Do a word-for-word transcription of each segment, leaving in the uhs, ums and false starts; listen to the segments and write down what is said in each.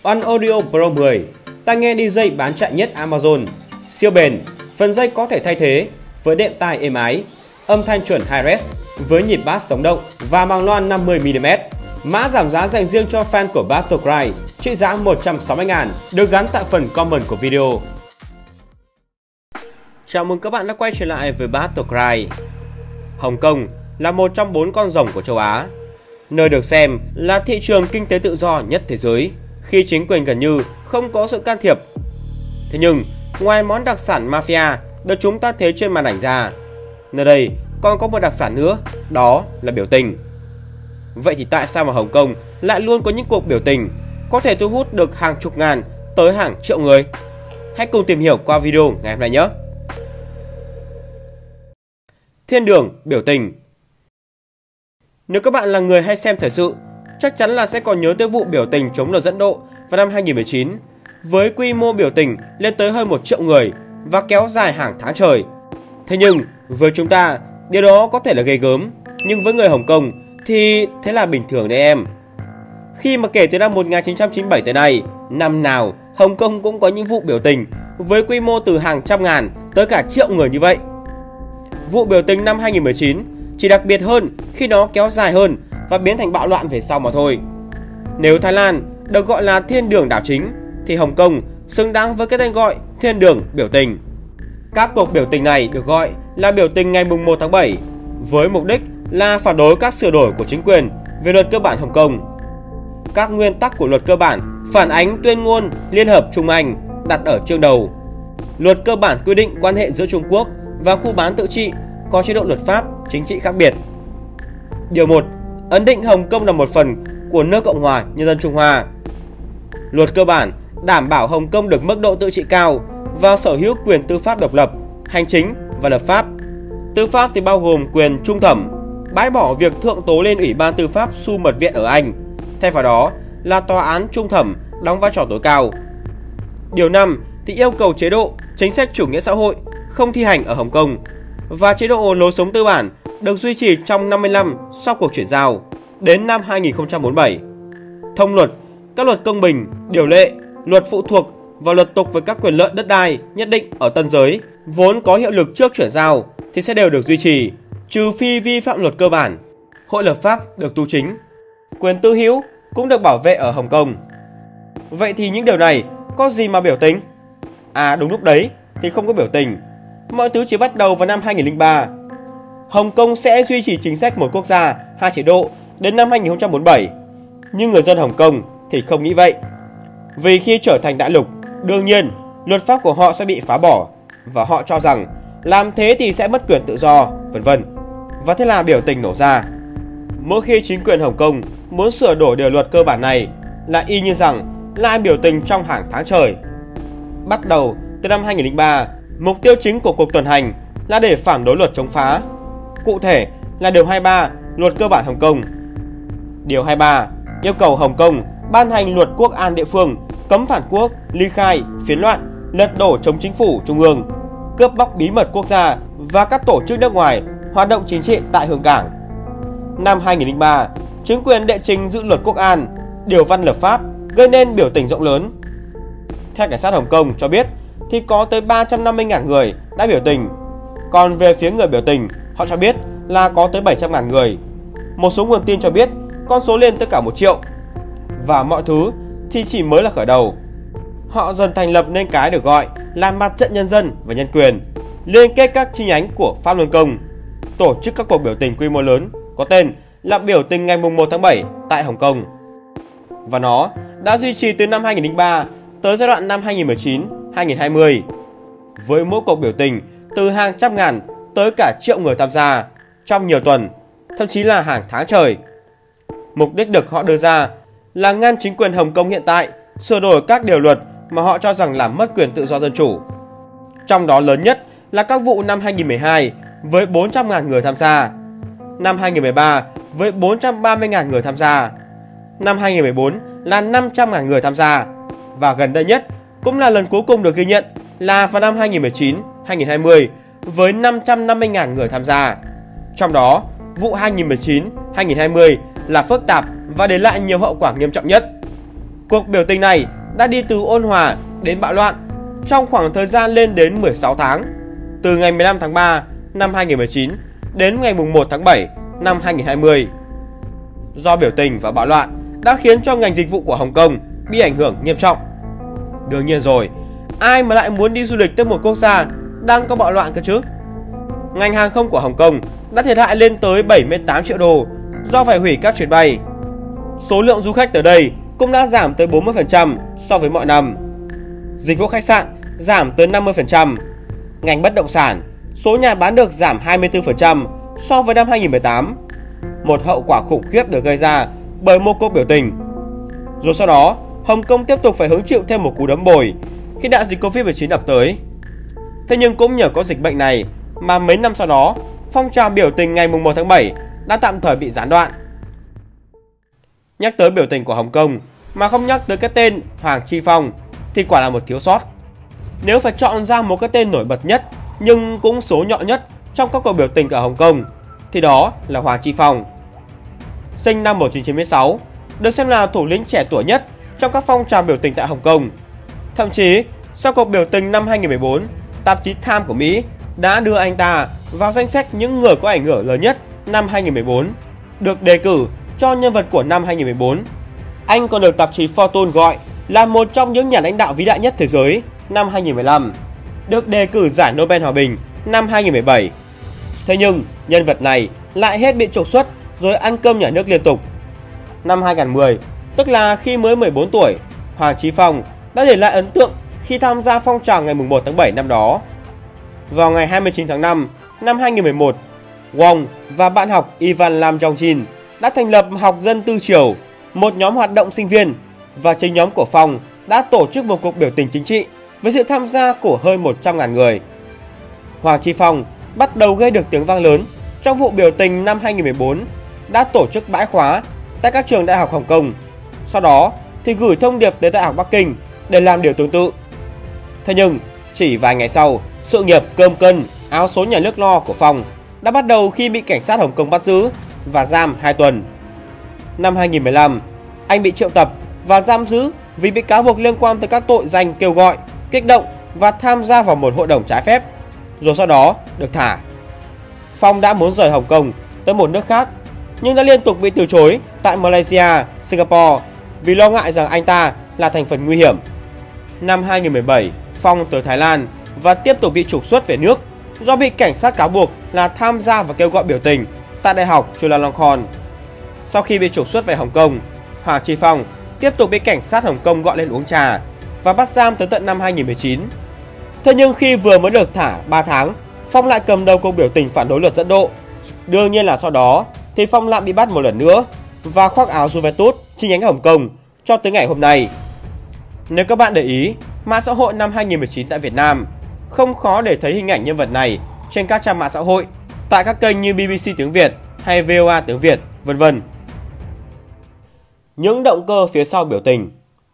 One Audio Pro mười, tai nghe đi jay bán chạy nhất Amazon, siêu bền, phần dây có thể thay thế với đệm tai êm ái, âm thanh chuẩn Hi-Res với nhịp bass sống động và màng loa năm mươi mi li mét. Mã giảm giá dành riêng cho fan của Battlecry trị giá một trăm sáu mươi nghìn được gắn tại phần comment của video. Chào mừng các bạn đã quay trở lại với Battlecry. Hồng Kông là một trong bốn con rồng của châu Á, nơi được xem là thị trường kinh tế tự do nhất thế giới khi chính quyền gần như không có sự can thiệp. Thế nhưng, ngoài món đặc sản mafia được chúng ta thấy trên màn ảnh ra, nơi đây còn có một đặc sản nữa, đó là biểu tình. Vậy thì tại sao mà Hồng Kông lại luôn có những cuộc biểu tình có thể thu hút được hàng chục ngàn tới hàng triệu người? Hãy cùng tìm hiểu qua video ngày hôm nay nhé! Thiên đường biểu tình. Nếu các bạn là người hay xem thời sự, chắc chắn là sẽ còn nhớ tới vụ biểu tình chống lời dẫn độ vào năm hai nghìn không trăm mười chín với quy mô biểu tình lên tới hơn một triệu người và kéo dài hàng tháng trời. Thế nhưng với chúng ta, điều đó có thể là ghê gớm, nhưng với người Hồng Kông thì thế là bình thường đấy em. Khi mà kể từ năm một nghìn chín trăm chín mươi bảy tới nay, năm nào Hồng Kông cũng có những vụ biểu tình với quy mô từ hàng trăm ngàn tới cả triệu người như vậy. Vụ biểu tình năm hai nghìn không trăm mười chín chỉ đặc biệt hơn khi nó kéo dài hơn và biến thành bạo loạn về sau mà thôi. Nếu Thái Lan được gọi là thiên đường đảo chính, thì Hồng Kông xứng đáng với cái tên gọi thiên đường biểu tình. Các cuộc biểu tình này được gọi là biểu tình ngày mùng một tháng bảy, với mục đích là phản đối các sửa đổi của chính quyền về luật cơ bản Hồng Kông. Các nguyên tắc của luật cơ bản phản ánh tuyên ngôn Liên hợp Trung Anh đặt ở chương đầu. Luật cơ bản quy định quan hệ giữa Trung Quốc và khu bán tự trị có chế độ luật pháp chính trị khác biệt. Điều một. Ấn định Hồng Kông là một phần của nước Cộng hòa Nhân dân Trung Hoa. Luật cơ bản đảm bảo Hồng Kông được mức độ tự trị cao và sở hữu quyền tư pháp độc lập, hành chính và lập pháp. Tư pháp thì bao gồm quyền trung thẩm, bãi bỏ việc thượng tố lên Ủy ban Tư pháp Su Mật Viện ở Anh, thay vào đó là tòa án trung thẩm đóng vai trò tối cao. Điều năm thì yêu cầu chế độ chính sách chủ nghĩa xã hội không thi hành ở Hồng Kông và chế độ lối sống tư bản được duy trì trong năm mươi năm sau cuộc chuyển giao đến năm hai nghìn không trăm bốn mươi bảy. Thông luật, các luật công bình, điều lệ, luật phụ thuộc và luật tục về các quyền lợi đất đai nhất định ở tân giới vốn có hiệu lực trước chuyển giao thì sẽ đều được duy trì, trừ phi vi phạm luật cơ bản. Hội lập pháp được tu chính. Quyền tư hữu cũng được bảo vệ ở Hồng Kông. Vậy thì những điều này có gì mà biểu tình? À đúng, lúc đấy thì không có biểu tình. Mọi thứ chỉ bắt đầu vào năm hai nghìn không trăm lẻ ba. Hồng Kông sẽ duy trì chính sách một quốc gia, hai chế độ đến năm hai nghìn không trăm bốn mươi bảy. Nhưng người dân Hồng Kông thì không nghĩ vậy. Vì khi trở thành đại lục, đương nhiên luật pháp của họ sẽ bị phá bỏ và họ cho rằng làm thế thì sẽ mất quyền tự do, vân vân. Và thế là biểu tình nổ ra. Mỗi khi chính quyền Hồng Kông muốn sửa đổi điều luật cơ bản này là y như rằng lại biểu tình trong hàng tháng trời. Bắt đầu từ năm hai nghìn không trăm lẻ ba, mục tiêu chính của cuộc tuần hành là để phản đối luật chống phá. Cụ thể là điều hai mươi ba luật cơ bản Hồng Kông. Điều hai mươi ba yêu cầu Hồng Kông ban hành luật quốc an địa phương, cấm phản quốc, ly khai, phiến loạn, lật đổ chống chính phủ trung ương, cướp bóc bí mật quốc gia và các tổ chức nước ngoài hoạt động chính trị tại Hương Cảng. Năm hai nghìn không trăm lẻ ba, chính quyền đệ trình dự luật quốc an, điều văn lập pháp, gây nên biểu tình rộng lớn. Theo cảnh sát Hồng Kông cho biết thì có tới ba trăm năm mươi nghìn người đã biểu tình. Còn về phía người biểu tình, họ cho biết là có tới bảy trăm nghìn người. Một số nguồn tin cho biết con số lên tới cả một triệu. Và mọi thứ thì chỉ mới là khởi đầu. Họ dần thành lập nên cái được gọi là Mặt trận Nhân dân và Nhân quyền, liên kết các chi nhánh của Pháp Luân Công, tổ chức các cuộc biểu tình quy mô lớn có tên là biểu tình ngày mùng một tháng bảy tại Hồng Kông. Và nó đã duy trì từ năm hai nghìn không trăm lẻ ba tới giai đoạn năm hai nghìn không trăm mười chín đến hai nghìn không trăm hai mươi. Với mỗi cuộc biểu tình từ hàng trăm ngàn tới cả triệu người tham gia trong nhiều tuần, thậm chí là hàng tháng trời. Mục đích được họ đưa ra là ngăn chính quyền Hồng Kông hiện tại sửa đổi các điều luật mà họ cho rằng làm mất quyền tự do dân chủ. Trong đó lớn nhất là các vụ năm hai nghìn không trăm mười hai với bốn trăm nghìn người tham gia, năm hai nghìn không trăm mười ba với bốn trăm ba mươi nghìn người tham gia, năm hai nghìn không trăm mười bốn là năm trăm nghìn người tham gia và gần đây nhất cũng là lần cuối cùng được ghi nhận là vào năm hai nghìn không trăm mười chín đến hai nghìn không trăm hai mươi với năm trăm năm mươi nghìn người tham gia. Trong đó, vụ hai nghìn không trăm mười chín đến hai nghìn không trăm hai mươi là phức tạp và để lại nhiều hậu quả nghiêm trọng nhất. Cuộc biểu tình này đã đi từ ôn hòa đến bạo loạn trong khoảng thời gian lên đến mười sáu tháng, từ ngày mười lăm tháng ba năm hai nghìn không trăm mười chín đến ngày mùng một tháng bảy năm hai nghìn không trăm hai mươi. Do biểu tình và bạo loạn đã khiến cho ngành dịch vụ của Hồng Kông bị ảnh hưởng nghiêm trọng. Đương nhiên rồi, ai mà lại muốn đi du lịch tới một quốc gia đang có bạo loạn cơ chứ? Ngành hàng không của Hồng Kông đã thiệt hại lên tới bảy mươi tám triệu đô do phải hủy các chuyến bay. Số lượng du khách tới đây cũng đã giảm tới bốn mươi phần trăm so với mọi năm. Dịch vụ khách sạn giảm tới năm mươi phần trăm. Ngành bất động sản, số nhà bán được giảm hai mươi tư phần trăm so với năm hai nghìn không trăm mười tám. Một hậu quả khủng khiếp được gây ra bởi một cuộc biểu tình. Rồi sau đó, Hồng Kông tiếp tục phải hứng chịu thêm một cú đấm bồi khi đại dịch Covid mười chín ập tới. Thế nhưng cũng nhờ có dịch bệnh này mà mấy năm sau đó, phong trào biểu tình ngày mùng một tháng bảy đã tạm thời bị gián đoạn. Nhắc tới biểu tình của Hồng Kông mà không nhắc tới cái tên Hoàng Chi Phong thì quả là một thiếu sót. Nếu phải chọn ra một cái tên nổi bật nhất nhưng cũng số nhọ nhất trong các cuộc biểu tình ở Hồng Kông thì đó là Hoàng Chi Phong. Sinh năm một nghìn chín trăm chín mươi sáu, được xem là thủ lĩnh trẻ tuổi nhất trong các phong trào biểu tình tại Hồng Kông. Thậm chí, sau cuộc biểu tình năm hai nghìn không trăm mười bốn, tạp chí Time của Mỹ đã đưa anh ta vào danh sách những người có ảnh hưởng lớn nhất năm hai nghìn không trăm mười bốn, được đề cử cho nhân vật của năm hai nghìn không trăm mười bốn. Anh còn được tạp chí Fortune gọi là một trong những nhà lãnh đạo vĩ đại nhất thế giới năm hai nghìn không trăm mười lăm, được đề cử giải Nobel Hòa bình năm hai nghìn không trăm mười bảy. Thế nhưng, nhân vật này lại hết bị trục xuất rồi ăn cơm nhà nước liên tục. Năm hai nghìn không trăm mười, tức là khi mới mười bốn tuổi, Hoàng Chi Phong đã để lại ấn tượng khi tham gia phong trào ngày mùng một tháng bảy năm đó. Vào ngày hai mươi chín tháng năm năm hai nghìn không trăm mười một, Wong và bạn học Ivan Lam Jong-jin đã thành lập Học dân Tư Triều, một nhóm hoạt động sinh viên, và chính nhóm của Phong đã tổ chức một cuộc biểu tình chính trị với sự tham gia của hơn một trăm nghìn người. Hoàng Chi Phong bắt đầu gây được tiếng vang lớn trong vụ biểu tình năm hai nghìn không trăm mười bốn, đã tổ chức bãi khóa tại các trường đại học Hồng Kông. Sau đó thì gửi thông điệp tới Đại học Bắc Kinh để làm điều tương tự. Thế nhưng, chỉ vài ngày sau, sự nghiệp cơm cân, áo số nhà nước lo của Phong đã bắt đầu khi bị cảnh sát Hồng Kông bắt giữ và giam hai tuần. Năm hai nghìn không trăm mười lăm, anh bị triệu tập và giam giữ vì bị cáo buộc liên quan tới các tội danh kêu gọi, kích động và tham gia vào một hội đồng trái phép, rồi sau đó được thả. Phong đã muốn rời Hồng Kông tới một nước khác, nhưng đã liên tục bị từ chối tại Malaysia, Singapore vì lo ngại rằng anh ta là thành phần nguy hiểm. Năm hai nghìn không trăm mười bảy, Phong tới Thái Lan và tiếp tục bị trục xuất về nước do bị cảnh sát cáo buộc là tham gia và kêu gọi biểu tình tại Đại học Chulalongkorn. Sau khi bị trục xuất về Hồng Kông, Hoàng Chi Phong tiếp tục bị cảnh sát Hồng Kông gọi lên uống trà và bắt giam tới tận năm hai nghìn không trăm mười chín. Thế nhưng khi vừa mới được thả ba tháng, Phong lại cầm đầu cuộc biểu tình phản đối luật dẫn độ. Đương nhiên là sau đó thì Phong lại bị bắt một lần nữa và khoác áo Juventus chi nhánh Hồng Kông cho tới ngày hôm nay. Nếu các bạn để ý, mạng xã hội năm hai nghìn không trăm mười chín tại Việt Nam, không khó để thấy hình ảnh nhân vật này trên các trang mạng xã hội, tại các kênh như bê bê xê tiếng Việt hay vê o a tiếng Việt, vân vân. Những động cơ phía sau biểu tình.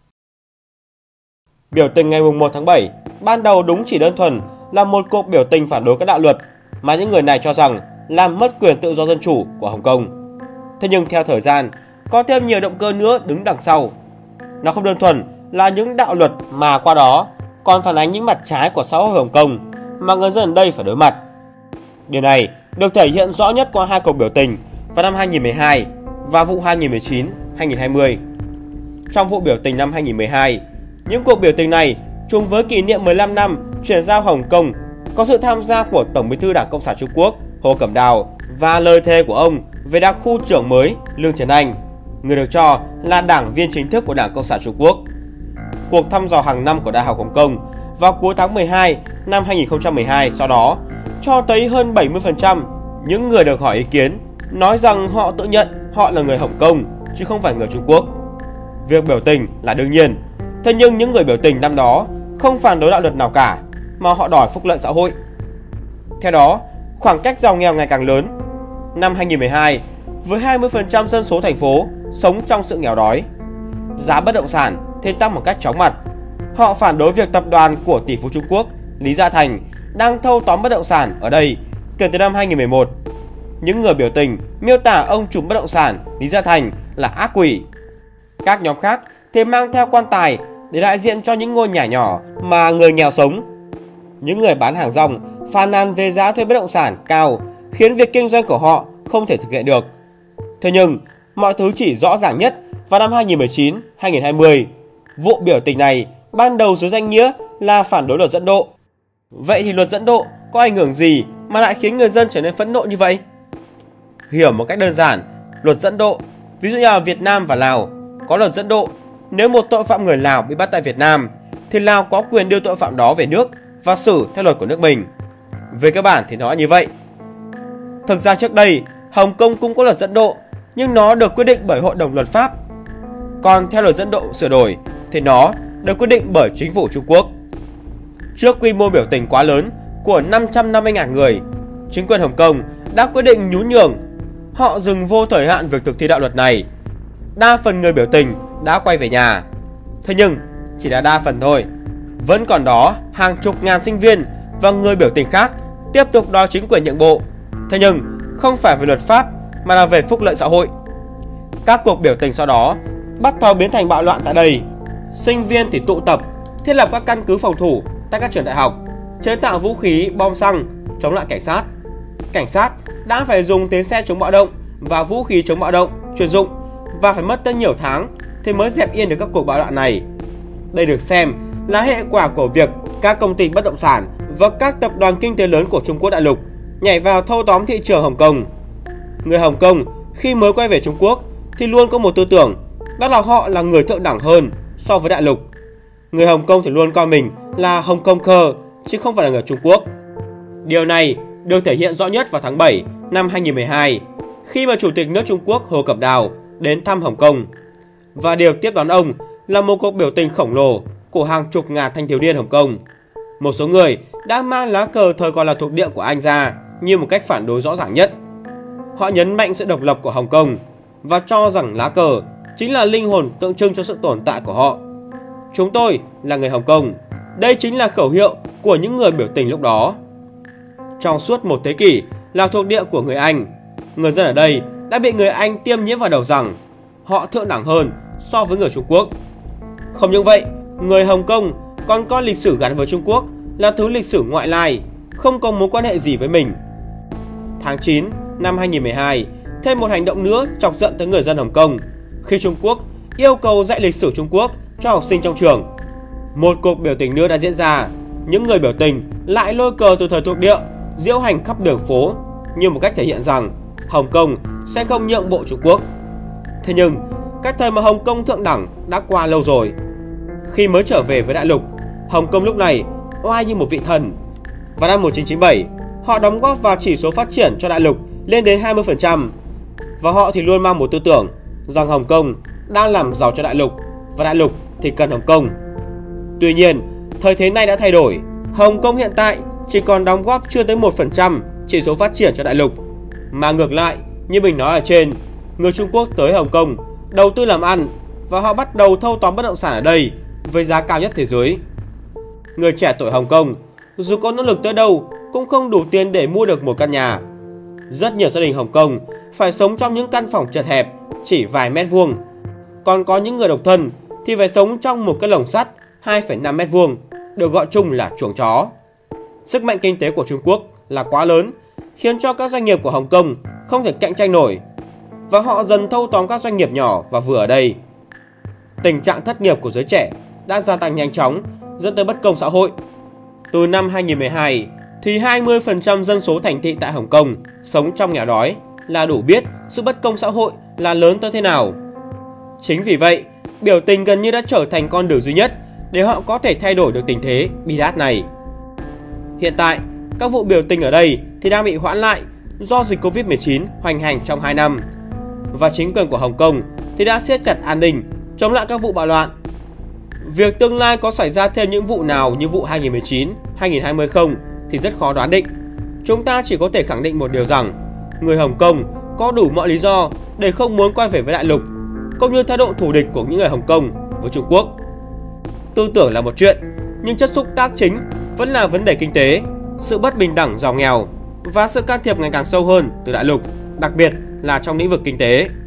Biểu tình ngày mùng một tháng bảy ban đầu đúng chỉ đơn thuần là một cuộc biểu tình phản đối các đạo luật mà những người này cho rằng làm mất quyền tự do dân chủ của Hồng Kông. Thế nhưng theo thời gian, có thêm nhiều động cơ nữa đứng đằng sau. Nó không đơn thuần là những đạo luật mà qua đó còn phản ánh những mặt trái của xã hội Hồng Kông mà người dân ở đây phải đối mặt. Điều này được thể hiện rõ nhất qua hai cuộc biểu tình vào năm hai nghìn không trăm mười hai và vụ hai nghìn không trăm mười chín hai nghìn không trăm hai mươi. Trong vụ biểu tình năm hai nghìn không trăm mười hai, những cuộc biểu tình này trùng với kỷ niệm mười lăm năm chuyển giao Hồng Kông có sự tham gia của Tổng Bí thư Đảng Cộng sản Trung Quốc Hồ Cẩm Đào và lời thề của ông về đặc khu trưởng mới Lương Trấn Anh, người được cho là đảng viên chính thức của Đảng Cộng sản Trung Quốc. Cuộc thăm dò hàng năm của Đại học Hồng Kông vào cuối tháng mười hai năm hai nghìn không trăm mười hai sau đó cho thấy hơn bảy mươi phần trăm những người được hỏi ý kiến nói rằng họ tự nhận họ là người Hồng Kông chứ không phải người Trung Quốc. Việc biểu tình là đương nhiên, thế nhưng những người biểu tình năm đó không phản đối đạo luật nào cả mà họ đòi phúc lợi xã hội. Theo đó, khoảng cách giàu nghèo ngày càng lớn. Năm hai nghìn không trăm mười hai, với hai mươi phần trăm dân số thành phố sống trong sự nghèo đói, giá bất động sản thì tăng một cách chóng mặt. Họ phản đối việc tập đoàn của tỷ phú Trung Quốc Lý Gia Thành đang thâu tóm bất động sản ở đây kể từ năm hai nghìn không trăm mười một. Những người biểu tình miêu tả ông trùm bất động sản Lý Gia Thành là ác quỷ. Các nhóm khác thì mang theo quan tài để đại diện cho những ngôi nhà nhỏ mà người nghèo sống. Những người bán hàng rong phàn nàn về giá thuê bất động sản cao khiến việc kinh doanh của họ không thể thực hiện được. Thế nhưng, mọi thứ chỉ rõ ràng nhất vào năm hai nghìn không trăm mười chín đến hai nghìn không trăm hai mươi. Vụ biểu tình này ban đầu dưới danh nghĩa là phản đối luật dẫn độ. Vậy thì luật dẫn độ có ảnh hưởng gì mà lại khiến người dân trở nên phẫn nộ như vậy? Hiểu một cách đơn giản, luật dẫn độ, ví dụ như là Việt Nam và Lào có luật dẫn độ. Nếu một tội phạm người Lào bị bắt tại Việt Nam thì Lào có quyền đưa tội phạm đó về nước và xử theo luật của nước mình. Về cơ bản thì nó là như vậy. Thực ra trước đây, Hồng Kông cũng có luật dẫn độ, nhưng nó được quyết định bởi Hội đồng Luật pháp. Còn theo luật dẫn độ sửa đổi thì nó được quyết định bởi chính phủ Trung Quốc. Trước quy mô biểu tình quá lớn của năm trăm năm mươi nghìn người, chính quyền Hồng Kông đã quyết định nhún nhường. Họ dừng vô thời hạn việc thực thi đạo luật này. Đa phần người biểu tình đã quay về nhà. Thế nhưng chỉ là đa phần thôi. Vẫn còn đó hàng chục ngàn sinh viên và người biểu tình khác tiếp tục đòi chính quyền nhượng bộ. Thế nhưng không phải về luật pháp mà là về phúc lợi xã hội. Các cuộc biểu tình sau đó bắt đầu biến thành bạo loạn tại đây. Sinh viên thì tụ tập, thiết lập các căn cứ phòng thủ tại các trường đại học, chế tạo vũ khí, bom xăng chống lại cảnh sát. Cảnh sát đã phải dùng tiếng xe chống bạo động và vũ khí chống bạo động chuyên dụng và phải mất tới nhiều tháng thì mới dẹp yên được các cuộc bạo loạn này. Đây được xem là hệ quả của việc các công ty bất động sản và các tập đoàn kinh tế lớn của Trung Quốc đại lục nhảy vào thâu tóm thị trường Hồng Kông. Người Hồng Kông khi mới quay về Trung Quốc thì luôn có một tư tưởng, đó là họ là người thượng đẳng hơn so với đại lục. Người Hồng Kông thì luôn coi mình là Hồng Kông cơ chứ không phải là người Trung Quốc. Điều này được thể hiện rõ nhất vào tháng bảy năm hai nghìn không trăm mười hai khi mà Chủ tịch nước Trung Quốc Hồ Cẩm Đào đến thăm Hồng Kông. Và điều tiếp đón ông là một cuộc biểu tình khổng lồ của hàng chục ngàn thanh thiếu niên Hồng Kông. Một số người đã mang lá cờ thời còn là thuộc địa của Anh ra như một cách phản đối rõ ràng nhất. Họ nhấn mạnh sự độc lập của Hồng Kông và cho rằng lá cờ chính là linh hồn tượng trưng cho sự tồn tại của họ. Chúng tôi là người Hồng Kông. Đây chính là khẩu hiệu của những người biểu tình lúc đó. Trong suốt một thế kỷ là thuộc địa của người Anh, người dân ở đây đã bị người Anh tiêm nhiễm vào đầu rằng họ thượng đẳng hơn so với người Trung Quốc. Không những vậy, người Hồng Kông còn coi lịch sử gắn với Trung Quốc là thứ lịch sử ngoại lai, không có mối quan hệ gì với mình. Tháng chín năm hai nghìn không trăm mười hai, thêm một hành động nữa chọc giận tới người dân Hồng Kông khi Trung Quốc yêu cầu dạy lịch sử Trung Quốc cho học sinh trong trường. Một cuộc biểu tình nữa đã diễn ra, những người biểu tình lại lôi cờ từ thời thuộc địa diễu hành khắp đường phố như một cách thể hiện rằng Hồng Kông sẽ không nhượng bộ Trung Quốc. Thế nhưng, cái thời mà Hồng Kông thượng đẳng đã qua lâu rồi. Khi mới trở về với đại lục, Hồng Kông lúc này oai như một vị thần. Vào năm một nghìn chín trăm chín mươi bảy, họ đóng góp vào chỉ số phát triển cho đại lục lên đến hai mươi phần trăm. Và họ thì luôn mang một tư tưởng rằng Hồng Kông đang làm giàu cho đại lục và đại lục thì cần Hồng Kông. Tuy nhiên, thời thế này đã thay đổi. Hồng Kông hiện tại chỉ còn đóng góp chưa tới một phần trăm chỉ số phát triển cho đại lục. Mà ngược lại, như mình nói ở trên, người Trung Quốc tới Hồng Kông đầu tư làm ăn và họ bắt đầu thâu tóm bất động sản ở đây với giá cao nhất thế giới. Người trẻ tuổi Hồng Kông dù có nỗ lực tới đâu cũng không đủ tiền để mua được một căn nhà. Rất nhiều gia đình Hồng Kông phải sống trong những căn phòng chật hẹp chỉ vài mét vuông. Còn có những người độc thân thì phải sống trong một cái lồng sắt hai phẩy năm mét vuông, được gọi chung là chuồng chó. Sức mạnh kinh tế của Trung Quốc là quá lớn, khiến cho các doanh nghiệp của Hồng Kông không thể cạnh tranh nổi, và họ dần thâu tóm các doanh nghiệp nhỏ và vừa ở đây. Tình trạng thất nghiệp của giới trẻ đã gia tăng nhanh chóng, dẫn tới bất công xã hội. Từ năm hai nghìn không trăm mười hai thì hai mươi phần trăm dân số thành thị tại Hồng Kông sống trong nghèo đói, là đủ biết sự bất công xã hội là lớn tới thế nào. Chính vì vậy, biểu tình gần như đã trở thành con đường duy nhất để họ có thể thay đổi được tình thế bi đát này. Hiện tại, các vụ biểu tình ở đây thì đang bị hoãn lại do dịch Covid mười chín hoành hành trong hai năm. Và chính quyền của Hồng Kông thì đã siết chặt an ninh, chống lại các vụ bạo loạn. Việc tương lai có xảy ra thêm những vụ nào như vụ hai nghìn không trăm mười chín, hai nghìn không trăm hai mươi không thì rất khó đoán định. Chúng ta chỉ có thể khẳng định một điều rằng, người Hồng Kông có đủ mọi lý do để không muốn quay về với đại lục, cũng như thái độ thù địch của những người Hồng Kông với Trung Quốc. Tư tưởng là một chuyện, nhưng chất xúc tác chính vẫn là vấn đề kinh tế, sự bất bình đẳng giàu nghèo và sự can thiệp ngày càng sâu hơn từ đại lục, đặc biệt là trong lĩnh vực kinh tế.